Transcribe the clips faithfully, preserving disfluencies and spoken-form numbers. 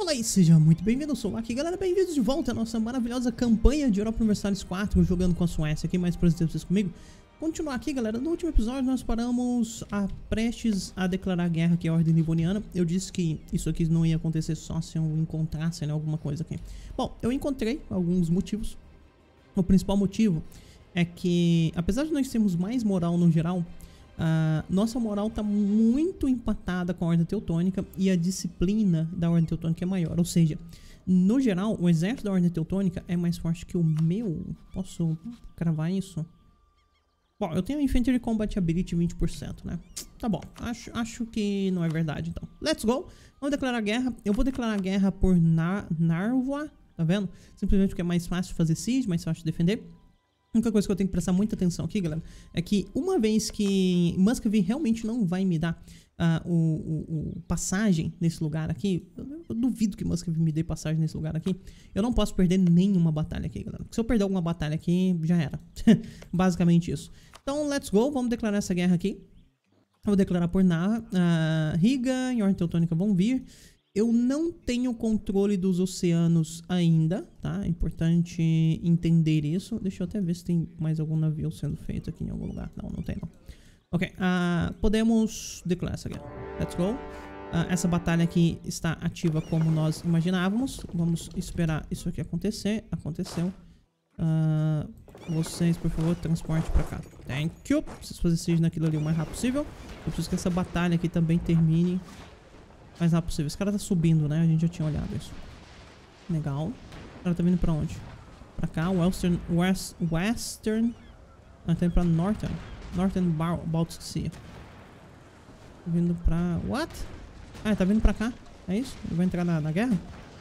Olá e seja muito bem-vindo, eu sou o Maki, galera, bem-vindos de volta à nossa maravilhosa campanha de Europa Universalis quatro, jogando com a Suécia aqui, mais prazer ter vocês comigo. Continuar aqui, galera, no último episódio nós paramos a prestes a declarar guerra aqui à Ordem Livoniana. Eu disse que isso aqui não ia acontecer só se eu encontrasse, né, alguma coisa aqui. Bom, eu encontrei alguns motivos. O principal motivo é que, apesar de nós termos mais moral no geral, Uh, nossa moral tá muito empatada com a Ordem Teutônica e a disciplina da Ordem Teutônica é maior. Ou seja, no geral, o exército da Ordem Teutônica é mais forte que o meu. Posso cravar isso? Bom, eu tenho Infantry Combat Ability vinte por cento, né? Tá bom, acho, acho que não é verdade, então. Let's go! Vamos declarar guerra. Eu vou declarar guerra por Nar Narva, tá vendo? Simplesmente porque é mais fácil fazer siege, mais fácil de defender. A única coisa que eu tenho que prestar muita atenção aqui, galera, é que uma vez que Muscovy realmente não vai me dar uh, o, o, o passagem nesse lugar aqui, eu, eu duvido que Muscovy me dê passagem nesse lugar aqui, eu não posso perder nenhuma batalha aqui, galera. Se eu perder alguma batalha aqui, já era. Basicamente isso. Então, let's go, vamos declarar essa guerra aqui. Eu vou declarar por Narva, uh, Riga e Ordem Teutônica vão vir. Eu não tenho controle dos oceanos ainda, tá? É importante entender isso. Deixa eu até ver se tem mais algum navio sendo feito aqui em algum lugar. Não, não tem não. Ok, uh, podemos declarar essa guerra. Let's go. Uh, essa batalha aqui está ativa como nós imaginávamos. Vamos esperar isso aqui acontecer. Aconteceu. Uh, vocês, por favor, transporte pra cá. Thank you. Preciso fazer siege naquilo ali o mais rápido possível. Eu preciso que essa batalha aqui também termine mais rápido possível. Esse cara tá subindo, né? A gente já tinha olhado isso. Legal. O cara tá vindo pra onde? Pra cá, Western... West, Western... Ah, tá indo pra Northern. Northern Baltic Sea. Tá vindo pra... What? Ah, ele tá vindo pra cá. É isso? Ele vai entrar na, na guerra?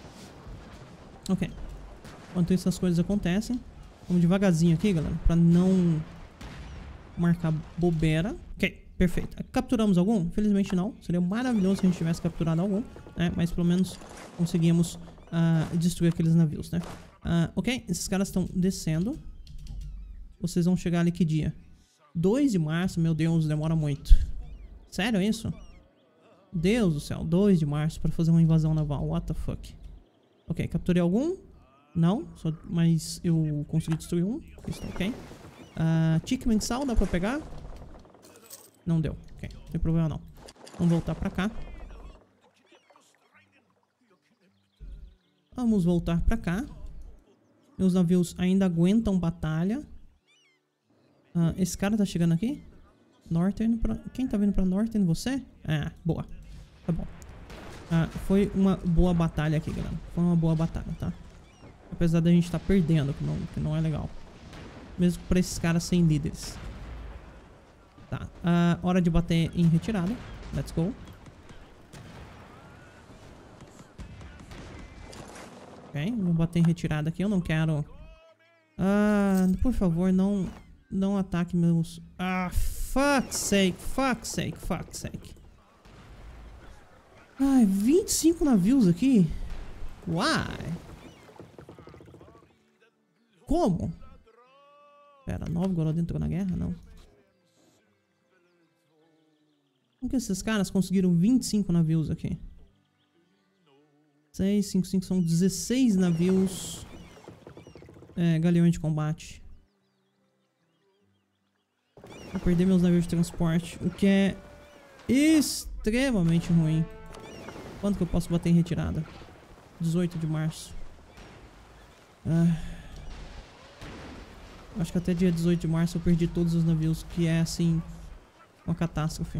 Ok. Enquanto isso, as coisas acontecem. Vamos devagarzinho aqui, galera. Pra não marcar bobeira. Ok. Perfeito. Capturamos algum? Infelizmente não. Seria maravilhoso se a gente tivesse capturado algum, né? Mas pelo menos conseguimos uh, destruir aqueles navios, né? Uh, ok, esses caras estão descendo. Vocês vão chegar ali que dia? dois de março, meu Deus, demora muito. Sério isso? Deus do céu, dois de março para fazer uma invasão naval, what the fuck. Ok, capturei algum? Não, só, mas eu consegui destruir um. Isso, ok. Uh, tique mensal, dá pra pegar? Não deu. Ok, não tem problema não. Vamos voltar pra cá. Vamos voltar pra cá. Meus navios ainda aguentam batalha. Ah, esse cara tá chegando aqui? Northern pra... Quem tá vindo pra Northern? Você? Ah, boa. Tá bom. Ah, foi uma boa batalha aqui, galera. Foi uma boa batalha, tá? Apesar da gente tá perdendo, que não, que não é legal. Mesmo pra esses caras sem líderes. Tá, uh, hora de bater em retirada. Let's go. Ok, vou bater em retirada aqui. Eu não quero... Ah, por favor, não... Não ataque meus... Ah, fuck's sake, fuck's sake, fuck's sake. Ai, vinte e cinco navios aqui? Why? Como? Pera, Novgorod entrou na guerra? Não. Como que esses caras conseguiram vinte e cinco navios aqui? seis, cinco, cinco, são dezesseis navios. É, galeões de combate. Vou perder meus navios de transporte, o que é extremamente ruim. Quando que eu posso bater em retirada? dezoito de março. Ah. Acho que até dia dezoito de março eu perdi todos os navios, que é assim uma catástrofe.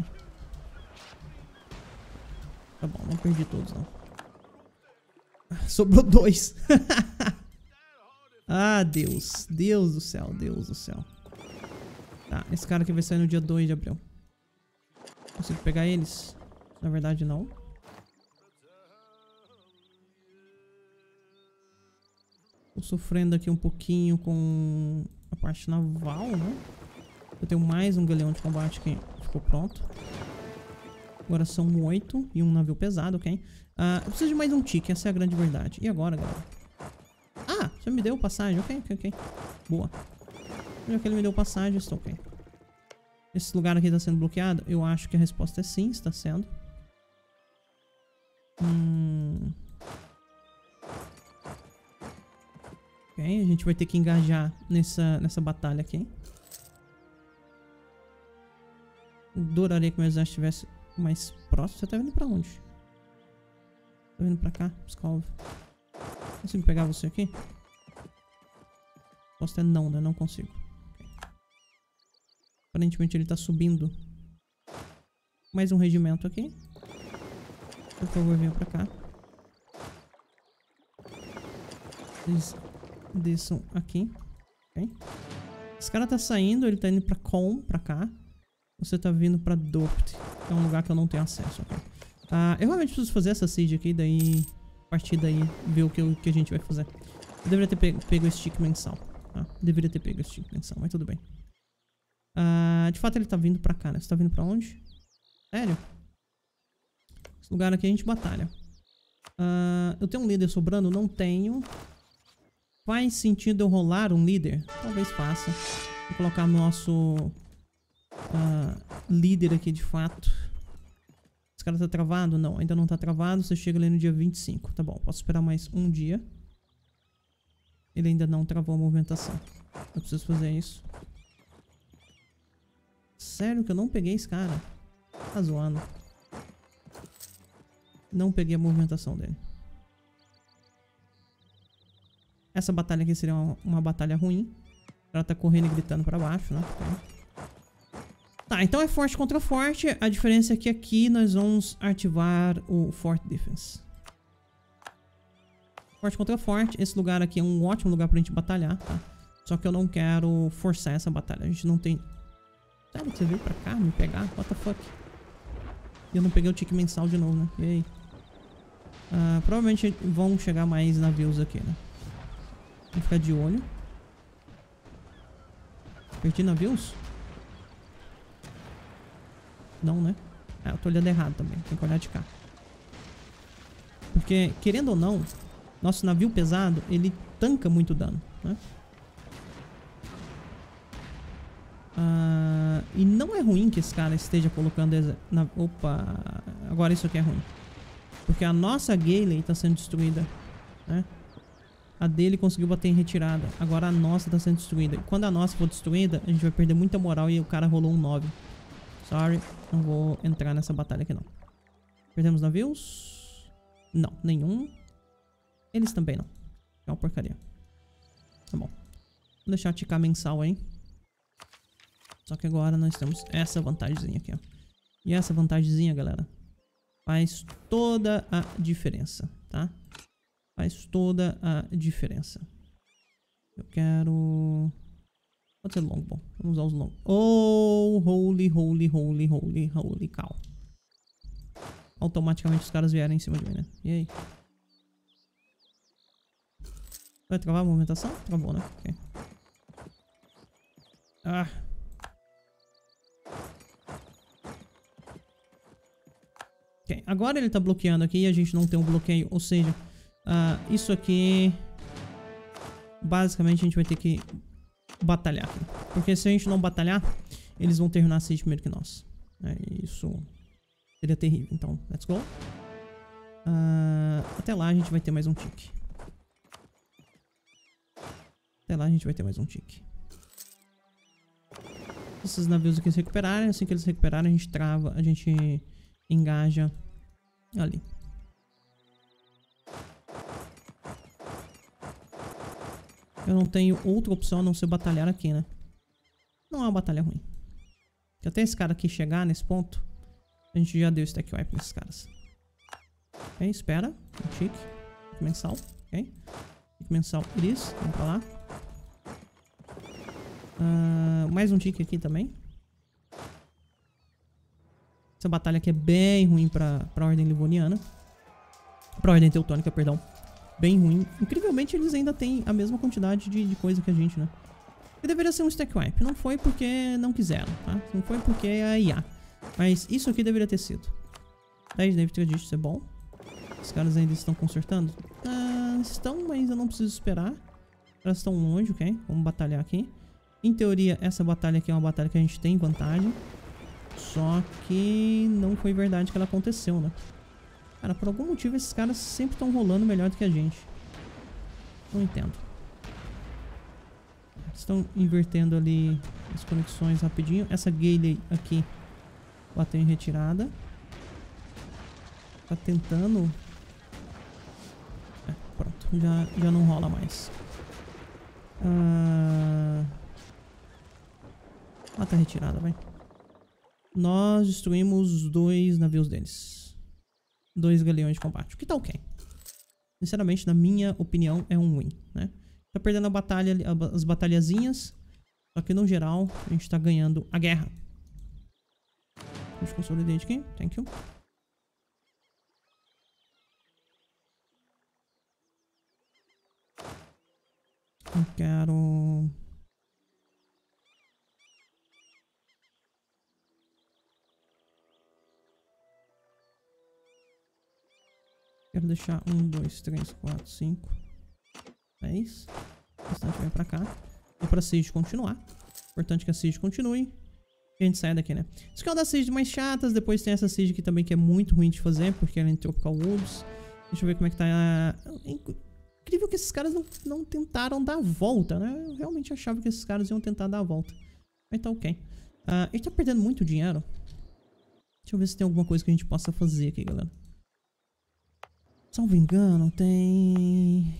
Tá bom, não perdi todos não. Sobrou dois. Ah, Deus. Deus do céu, Deus do céu. Tá, esse cara aqui vai sair no dia dois de abril. Consigo pegar eles? Na verdade não. Tô sofrendo aqui um pouquinho com a parte naval, né? Eu tenho mais um galeão de combate que ficou pronto. Agora são oito e um navio pesado, ok? Uh, eu preciso de mais um tique, essa é a grande verdade. E agora, galera? Ah, você me deu passagem, ok, ok, ok. Boa. Já que ele me deu passagem, estou ok. Esse lugar aqui está sendo bloqueado? Eu acho que a resposta é sim, está sendo. Hum... Ok, a gente vai ter que engajar nessa, nessa batalha aqui. Adoraria que meu exército estivesse mais próximo. Você tá vindo pra onde? Tá vindo pra cá, Pskov. Consigo pegar você aqui? Posso até não, né? Não consigo. Okay. Aparentemente ele tá subindo. Mais um regimento aqui. Por favor, venha pra cá. Eles desçam aqui. Okay. Esse cara tá saindo, ele tá indo pra Kolm, pra cá. Você tá vindo pra Dorpt. É um lugar que eu não tenho acesso. Okay. Ah, eu realmente preciso fazer essa siege aqui, daí a partir daí ver o que, o que a gente vai fazer. Eu deveria ter pego, pego o stick mensal. Tá? Deveria ter pego o stick mensal, mas tudo bem. Ah, de fato ele tá vindo pra cá, né? Você tá vindo pra onde? Sério? Esse lugar aqui a gente batalha. Ah, eu tenho um líder sobrando? Não tenho. Faz sentido eu rolar um líder? Talvez faça. Vou colocar nosso uh, líder aqui de fato. Esse cara tá travado? Não, ainda não tá travado. Você chega ali no dia vinte e cinco. Tá bom, posso esperar mais um dia. Ele ainda não travou a movimentação. Eu preciso fazer isso. Sério que eu não peguei esse cara? Tá zoando. Não peguei a movimentação dele. Essa batalha aqui seria uma, uma batalha ruim. Ela tá correndo e gritando pra baixo, né? Tá. Tá, então é forte contra forte. A diferença é que aqui nós vamos ativar o Fort Defense. Forte contra forte. Esse lugar aqui é um ótimo lugar pra gente batalhar, tá? Só que eu não quero forçar essa batalha. A gente não tem... Sério que você veio pra cá me pegar? What the fuck? E eu não peguei o tique mensal de novo, né? E aí? Uh, provavelmente vão chegar mais navios aqui, né? Vou ficar de olho. Perdi navios? Não, né? Ah, eu tô olhando errado também. Tem que olhar de cá. Porque, querendo ou não, nosso navio pesado, ele tanca muito dano, né? Ah, e não é ruim que esse cara esteja colocando... Na, opa! Agora isso aqui é ruim. Porque a nossa Galley tá sendo destruída, né? A dele conseguiu bater em retirada. Agora a nossa tá sendo destruída. E quando a nossa for destruída, a gente vai perder muita moral e o cara rolou um nove. Sorry, não vou entrar nessa batalha aqui não. Perdemos navios? Não, nenhum. Eles também não. É uma porcaria. Tá bom. Vou deixar ticar mensal aí. Só que agora nós temos essa vantagemzinha aqui, ó. E essa vantagemzinha, galera, faz toda a diferença, tá? Faz toda a diferença. Eu quero... Pode ser longbow. Vamos usar os long. Oh, holy, holy, holy, holy, holy cow. Automaticamente os caras vieram em cima de mim, né? E aí? Vai travar a movimentação? Travou, né? Ok. Ah. Ok. Agora ele tá bloqueando aqui e a gente não tem um bloqueio. Ou seja... Uh, isso aqui basicamente a gente vai ter que batalhar, porque se a gente não batalhar, eles vão terminar a siege primeiro que nós, é, isso seria terrível. Então, let's go. uh, Até lá a gente vai ter mais um tique. Até lá a gente vai ter mais um tique. Esses navios aqui se recuperarem, assim que eles se recuperarem a gente trava, a gente engaja ali. Eu não tenho outra opção a não ser batalhar aqui, né? Não é uma batalha ruim. Porque até esse cara aqui chegar nesse ponto, a gente já deu stack wipe nesses caras. Ok, espera. Um tique. Tique mensal. Ok. Tique mensal Iris. Vamos pra lá. Uh, mais um tique aqui também. Essa batalha aqui é bem ruim pra, pra Ordem Livoniana. Pra Ordem Teutônica, perdão. Bem ruim. Incrivelmente eles ainda têm a mesma quantidade de, de coisa que a gente, né? E deveria ser um stack wipe. Não foi porque não quiseram, tá? Não foi porque é a I A. Mas isso aqui deveria ter sido. dez David Tradition, isso é bom. Os caras ainda estão consertando? Ah, estão, mas eu não preciso esperar. Elas estão longe, ok? Vamos batalhar aqui. Em teoria, essa batalha aqui é uma batalha que a gente tem vantagem. Só que não foi verdade que ela aconteceu, né? Cara, por algum motivo esses caras sempre estão rolando melhor do que a gente. Não entendo. Estão invertendo ali as conexões rapidinho. Essa Gale aqui bateu em retirada. Tá tentando... É, pronto. Já, já não rola mais. Ah... Ah, tá retirada, vai. Nós destruímos os dois navios deles. Dois galeões de combate. O que tá ok. Sinceramente, na minha opinião, é um win, né? Tá perdendo a batalha, as batalhazinhas. Só que no geral, a gente tá ganhando a guerra. Deixa eu consolidar aqui. Thank you. Eu quero... Quero deixar um, dois, três, quatro, cinco, dez. O restante vai pra cá. E pra Siege continuar. Importante que a Siege continue. E a gente saia daqui, né? Isso aqui é uma das Siege mais chatas. Depois tem essa Siege aqui também que é muito ruim de fazer, porque ela é em Tropical Woods. Deixa eu ver como é que tá. É incrível que esses caras não, não tentaram dar a volta, né? Eu realmente achava que esses caras iam tentar dar a volta. Mas tá ok. Uh, a gente tá perdendo muito dinheiro. Deixa eu ver se tem alguma coisa que a gente possa fazer aqui, galera. Salvo engano, tem...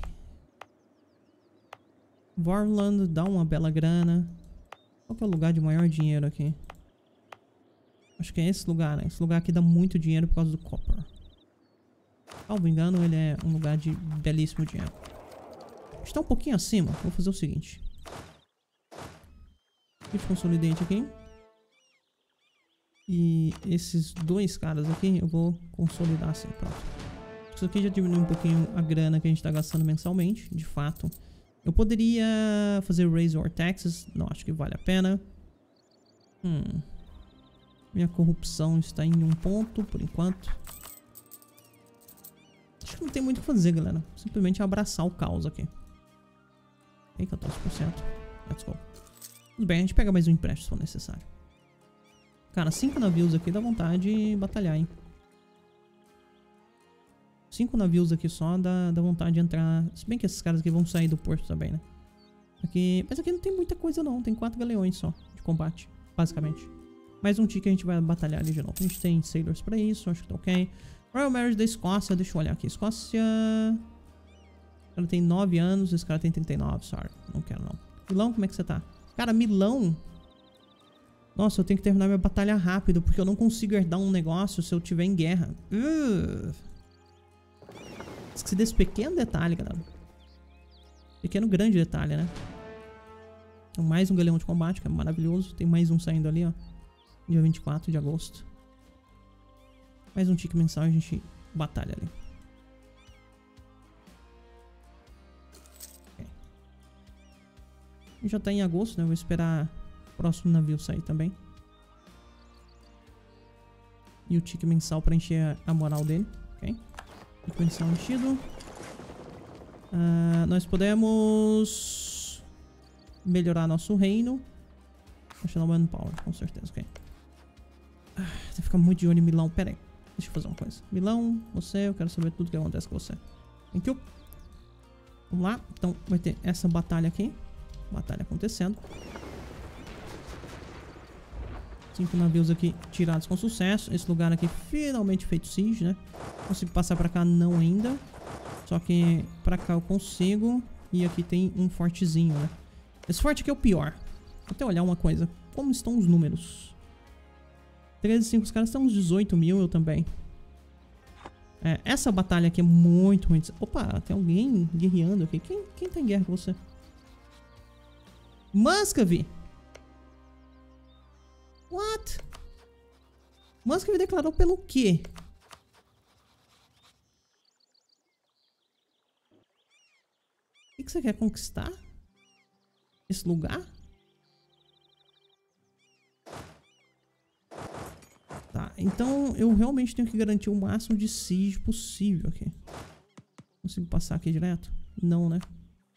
Vorland dá uma bela grana. Qual que é o lugar de maior dinheiro aqui? Acho que é esse lugar, né? Esse lugar aqui dá muito dinheiro por causa do copper. Salvo engano, ele é um lugar de belíssimo dinheiro. Está um pouquinho acima. Vou fazer o seguinte. Kit Consolidate aqui. E esses dois caras aqui eu vou consolidar assim, pronto. Isso aqui já diminui um pouquinho a grana que a gente está gastando mensalmente, de fato. Eu poderia fazer Raise Our Taxes, não acho que vale a pena. Hum. Minha corrupção está em um ponto, por enquanto. Acho que não tem muito o que fazer, galera. Simplesmente abraçar o caos aqui. Ok, quatorze por cento. Let's go. Tudo bem, a gente pega mais um empréstimo se for necessário. Cara, cinco navios aqui dá vontade de batalhar, hein. Cinco navios aqui só dá, dá vontade de entrar. Se bem que esses caras aqui vão sair do porto também, né? Aqui, mas aqui não tem muita coisa não. Tem quatro galeões só de combate, basicamente. Mais um tick a gente vai batalhar ali de novo. A gente tem sailors pra isso, acho que tá ok. Royal Marriage da Escócia, deixa eu olhar aqui. Escócia... Ela tem nove anos, esse cara tem trinta e nove, sorry. Não quero não. Milão, como é que você tá? Cara, Milão... Nossa, eu tenho que terminar minha batalha rápido, porque eu não consigo herdar um negócio se eu tiver em guerra. Uh. Esqueci desse pequeno detalhe, galera. Pequeno grande detalhe, né? Então, mais um galeão de combate, que é maravilhoso. Tem mais um saindo ali, ó. Dia vinte e quatro de agosto. Mais um tique mensal e a gente batalha ali. Okay. Já tá em agosto, né? Vou esperar o próximo navio sair também. E o tique mensal pra encher a moral dele. Ok? Mensal enchido. Uh, nós podemos melhorar nosso reino. National Manpower, com certeza, ok. Ah, tem que ficar muito de olho em Milão. Pera aí, deixa eu fazer uma coisa. Milão, você, eu quero saber tudo que acontece com você. Thank you. Vamos lá, então vai ter essa batalha aqui. Batalha acontecendo. Cinco navios aqui tirados com sucesso. Esse lugar aqui finalmente feito siege, né? Consigo passar pra cá? Não ainda. Só que pra cá eu consigo. E aqui tem um fortezinho, né? Esse forte aqui é o pior. Vou até olhar uma coisa. Como estão os números? treze, cinco, os caras estão uns dezoito mil, eu também. É, essa batalha aqui é muito ruim. Opa, tem alguém guerreando aqui. Quem, quem tá em guerra com você? Muscovy! What? Muscovy declarou pelo quê? O que, que você quer conquistar? Esse lugar? Tá, então eu realmente tenho que garantir o máximo de siege possível aqui. Consigo passar aqui direto? Não, né?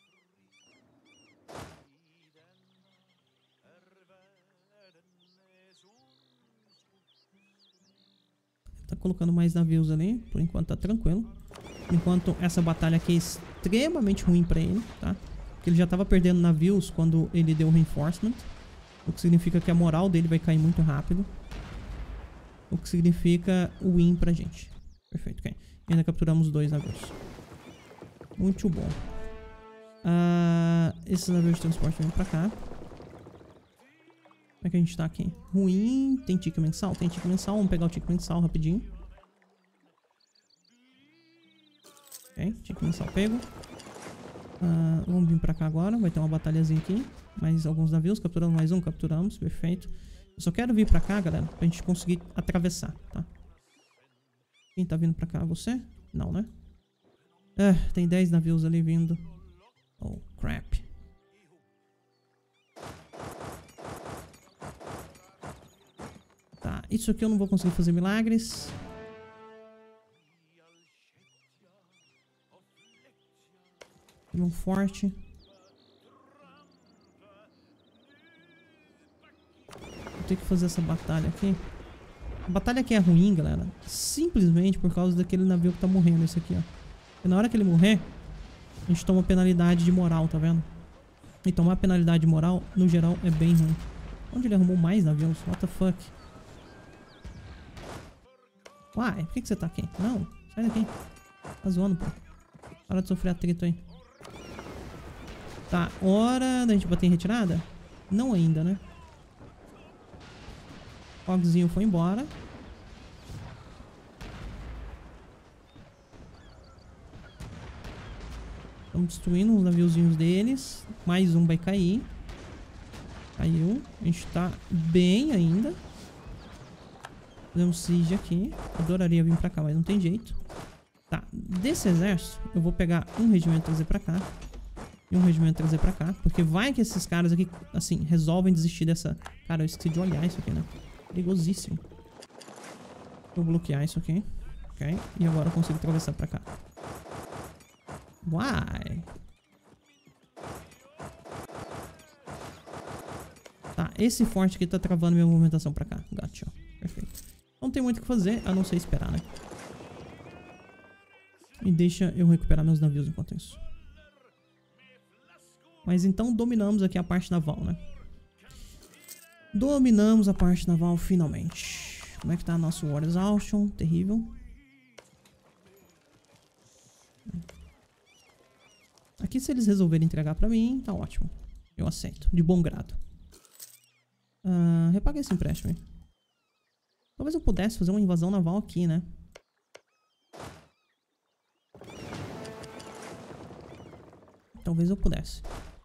Tá colocando mais navios ali. Por enquanto tá tranquilo. Enquanto essa batalha aqui é extremamente ruim pra ele, tá? Porque Ele já tava perdendo navios quando ele deu o reinforcement. O que significa que a moral dele vai cair muito rápido. O que significa o win pra gente. Perfeito, ok. E ainda capturamos dois navios. Muito bom. Uh, esses navios de transporte vêm pra cá. Como é que a gente tá aqui? Ruim. Tem tique mensal? Tem tique mensal. Vamos pegar o tique mensal rapidinho. Ok, tique mensal pego. Uh, vamos vir pra cá agora. Vai ter uma batalhazinha aqui. Mais alguns navios. Capturamos mais um. Capturamos. Perfeito. Eu só quero vir pra cá, galera, pra gente conseguir atravessar, tá? Quem tá vindo pra cá? Você? Não, né? Ah, tem dez navios ali vindo. Oh, crap. Tá, isso aqui eu não vou conseguir fazer milagres. Tem um forte. Vou ter que fazer essa batalha aqui. A batalha aqui é ruim, galera. Simplesmente por causa daquele navio que tá morrendo, esse aqui, ó. E na hora que ele morrer, a gente toma penalidade de moral, tá vendo? E tomar penalidade de moral, no geral, é bem ruim. Onde ele arrumou mais navios? What the fuck? Uai, por que, que você tá aqui? Não, sai daqui. Tá zoando, pô. Para de sofrer atrito aí. Tá, hora da gente bater em retirada? Não ainda, né? O Ogzinho foi embora. Estamos destruindo os naviozinhos deles. Mais um vai cair. Caiu. A gente tá bem ainda. Fazemos siege aqui. Adoraria vir pra cá, mas não tem jeito. Tá, desse exército, eu vou pegar um regimento e trazer pra cá. E um regimento e trazer pra cá. Porque vai que esses caras aqui, assim, resolvem desistir dessa... Cara, eu esqueci de olhar isso aqui, né? Perigosíssimo. Vou bloquear isso aqui. Ok. E agora eu consigo atravessar pra cá. Uai. Tá, esse forte aqui tá travando minha movimentação pra cá. Gotcha. Perfeito. Não tem muito o que fazer, a não ser esperar, né? E deixa eu recuperar meus navios enquanto isso. Mas então dominamos aqui a parte naval, né? Dominamos a parte naval finalmente. Como é que tá nosso War Exhaustion? Terrível. Aqui, se eles resolverem entregar pra mim, tá ótimo. Eu aceito, de bom grado. Uh, repaga esse empréstimo aí. Talvez eu pudesse fazer uma invasão naval aqui, né? Talvez eu pudesse.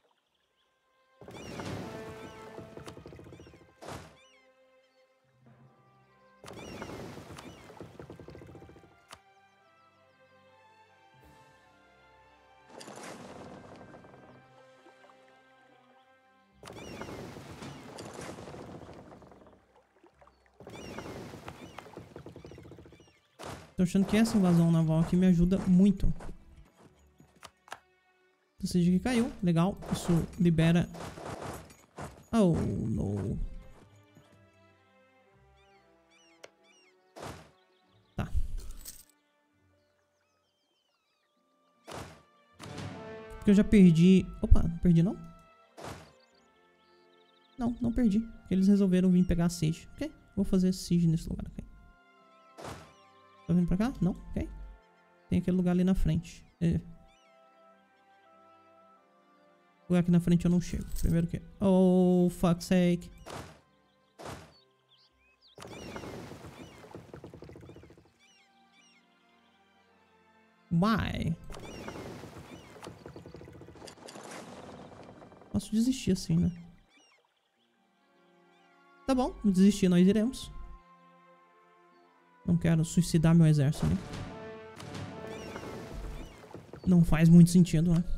Tô achando que essa invasão naval aqui me ajuda muito. Ou seja, que caiu. Legal. Isso libera... Oh, não. Tá. Porque eu já perdi... Opa, não perdi não? Não, não perdi. Porque eles resolveram vir pegar a siege. Ok, vou fazer siege nesse lugar aqui. Tá vindo pra cá? Não? Ok. Tem aquele lugar ali na frente. É. O lugar aqui na frente eu não chego. Primeiro que... Oh, fuck's sake. Why? Posso desistir assim, né? Tá bom, desistir nós iremos. Não quero suicidar meu exército ali. Não faz muito sentido, né?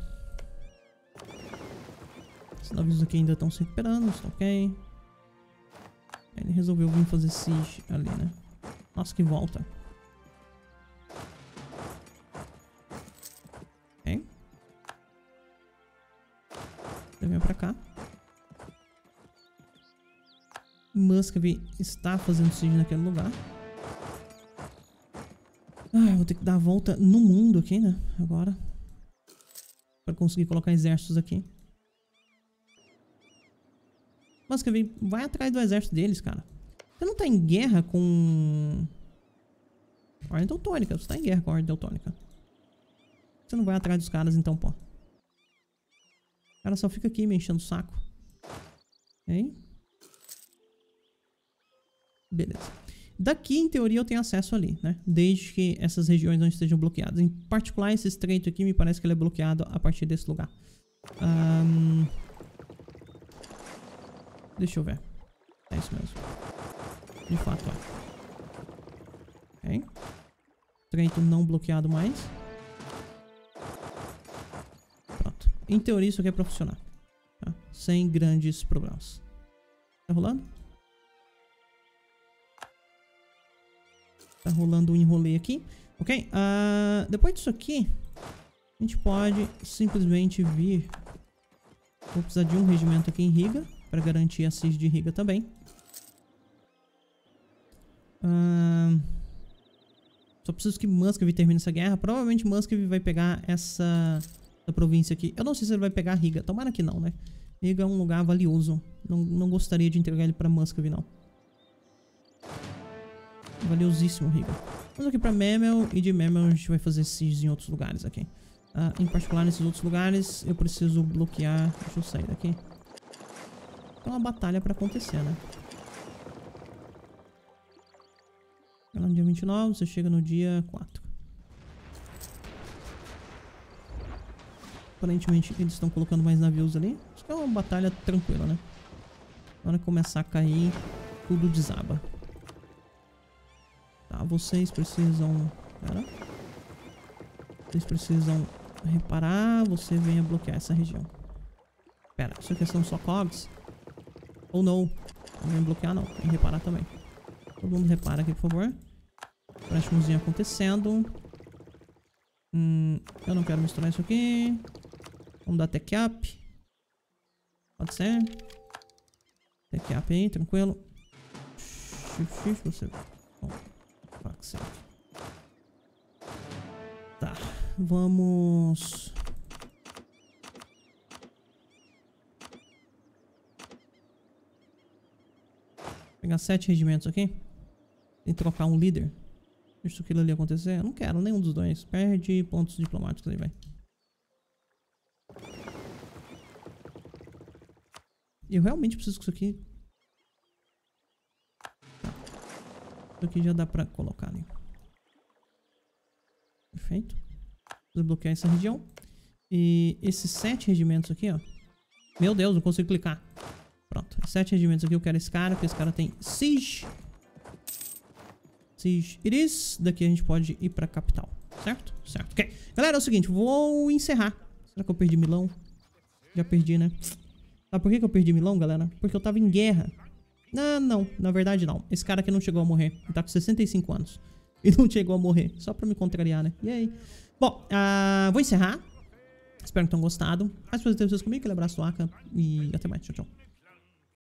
Os navios aqui ainda estão se recuperando, está ok. Ele resolveu vir fazer siege ali, né? Nossa, que volta. Ok. Ele vem pra cá. Muscovy está fazendo siege naquele lugar. Ah, eu vou ter que dar a volta no mundo aqui, né? Agora. Pra conseguir colocar exércitos aqui. Mas que vem, vai atrás do exército deles, cara. Você não tá em guerra com... Ordem Teutônica. Você tá em guerra com a Ordem Teutônica. Você não vai atrás dos caras, então, pô. O cara só fica aqui me enchendo o saco. Hein? Beleza. Daqui, em teoria, eu tenho acesso ali, né? Desde que essas regiões não estejam bloqueadas. Em particular, esse estreito aqui, me parece que ele é bloqueado a partir desse lugar. Um... Deixa eu ver. É isso mesmo. De fato, é. Ok. Estreito não bloqueado mais. Pronto. Em teoria, isso aqui é pra funcionar. Tá? Sem grandes problemas. Tá rolando? Tá rolando um enrolê aqui. Ok. Uh, depois disso aqui, a gente pode simplesmente vir. Vou precisar de um regimento aqui em Riga. Para garantir a siege de Riga também. Uh, só preciso que Muscovy termine essa guerra. Provavelmente Muscovy vai pegar essa, essa província aqui. Eu não sei se ele vai pegar Riga. Tomara que não, né? Riga é um lugar valioso. Não, não gostaria de entregar ele para Muscovy, não. Valiosíssimo, Riga. Vamos aqui para Memel. E de Memel a gente vai fazer sieges em outros lugares aqui. Uh, em particular, nesses outros lugares, eu preciso bloquear... Deixa eu sair daqui. Tem uma batalha pra acontecer, né? Lá no dia vinte e nove, você chega no dia quatro. Aparentemente eles estão colocando mais navios ali. Acho que é uma batalha tranquila, né? Na hora que começar a cair, tudo desaba. Tá, vocês precisam... Pera. Vocês precisam reparar. Você venha bloquear essa região. Pera, isso aqui são só cogs? Ou não? Não vem bloquear não, tem que reparar também. Todo mundo repara aqui, por favor. Empréstimozinho acontecendo. Hum, eu não quero misturar isso aqui. Vamos dar tech up. Pode ser. Tech up aí, tranquilo. Shift, shift, você... Bom, tá, vamos... Pegar sete regimentos aqui. E trocar um líder. Deixa aquilo ali acontecer. Eu não quero nenhum dos dois. Perde pontos diplomáticos aí, vai. Eu realmente preciso que isso aqui... Tá. Isso aqui já dá pra colocar ali. Perfeito. Desbloquear essa região. E esses sete regimentos aqui, ó. Meu Deus, não consigo clicar. Pronto, sete regimentos aqui, eu quero esse cara, porque esse cara tem siege. Siege it is. Daqui a gente pode ir pra capital, certo? Certo, ok. Galera, é o seguinte, vou encerrar. Será que eu perdi Milão? Já perdi, né? Sabe por que que eu perdi Milão, galera? Porque eu tava em guerra. Não, não, na verdade não. Esse cara aqui não chegou a morrer. Ele tá com sessenta e cinco anos. E não chegou a morrer, só pra me contrariar, né? E aí? Bom, uh, vou encerrar. Espero que tenham gostado. Mais prazer ter vocês comigo, aquele abraço do Aka. E até mais, tchau, tchau.